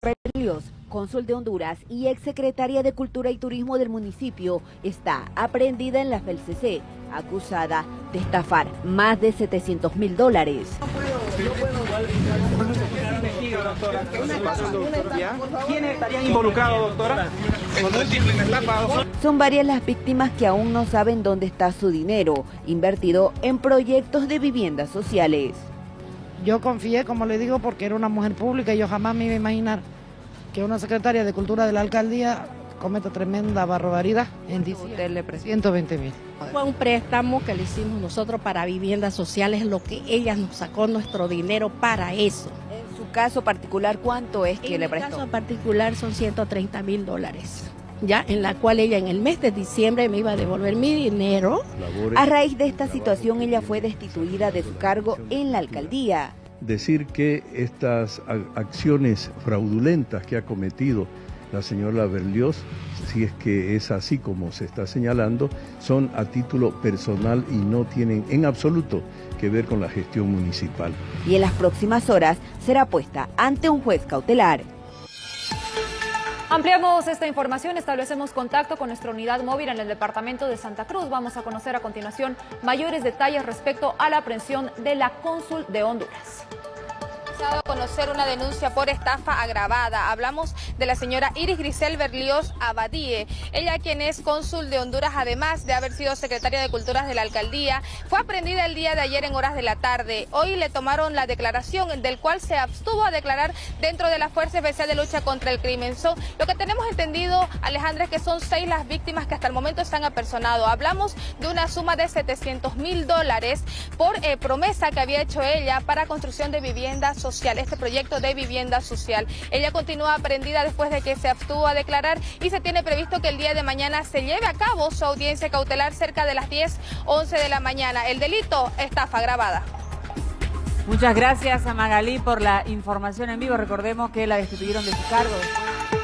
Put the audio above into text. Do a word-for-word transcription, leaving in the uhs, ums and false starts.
Berlioz, cónsul de Honduras y exsecretaria de Cultura y Turismo del municipio, está aprehendida en la F E L C C, acusada de estafar más de setecientos mil dólares. ¿Quiénes estarían involucrados, doctora? Son varias las víctimas que aún no saben dónde está su dinero, invertido en proyectos de viviendas sociales. Yo confié, como le digo, porque era una mujer pública y yo jamás me iba a imaginar que una secretaria de Cultura de la alcaldía cometa tremenda barbaridad en diciembre, ciento veinte mil. Fue un préstamo que le hicimos nosotros para viviendas sociales, lo que ella nos sacó nuestro dinero para eso. En su caso particular, ¿cuánto es que en le mi prestó? caso particular son ciento treinta mil dólares, ya en la cual ella en el mes de diciembre me iba a devolver mi dinero. A raíz de esta situación, ella fue destituida de su cargo en la alcaldía. Decir que estas acciones fraudulentas que ha cometido la señora Berlioz, si es que es así como se está señalando, son a título personal y no tienen en absoluto que ver con la gestión municipal. Y en las próximas horas será puesta ante un juez cautelar. Ampliamos esta información, establecemos contacto con nuestra unidad móvil en el departamento de Santa Cruz. Vamos a conocer a continuación mayores detalles respecto a la aprehensión de la cónsul de Honduras. A conocer una denuncia por estafa agravada. Hablamos de la señora Iris Grisel Berlioz Abadie. Ella, quien es cónsul de Honduras, además de haber sido secretaria de Culturas de la alcaldía, fue aprehendida el día de ayer en horas de la tarde. Hoy le tomaron la declaración, del cual se abstuvo a declarar dentro de la Fuerza Especial de Lucha contra el Crimen. So, lo que tenemos entendido, Alejandra, es que son seis las víctimas que hasta el momento se han apersonado. Hablamos de una suma de setecientos mil dólares por eh, promesa que había hecho ella para construcción de viviendas social, este proyecto de vivienda social. Ella continúa aprehendida después de que se abstuvo a declarar y se tiene previsto que el día de mañana se lleve a cabo su audiencia cautelar cerca de las diez, once de la mañana. El delito, estafa agravada. Muchas gracias a Magalí por la información en vivo. Recordemos que la destituyeron de su cargo.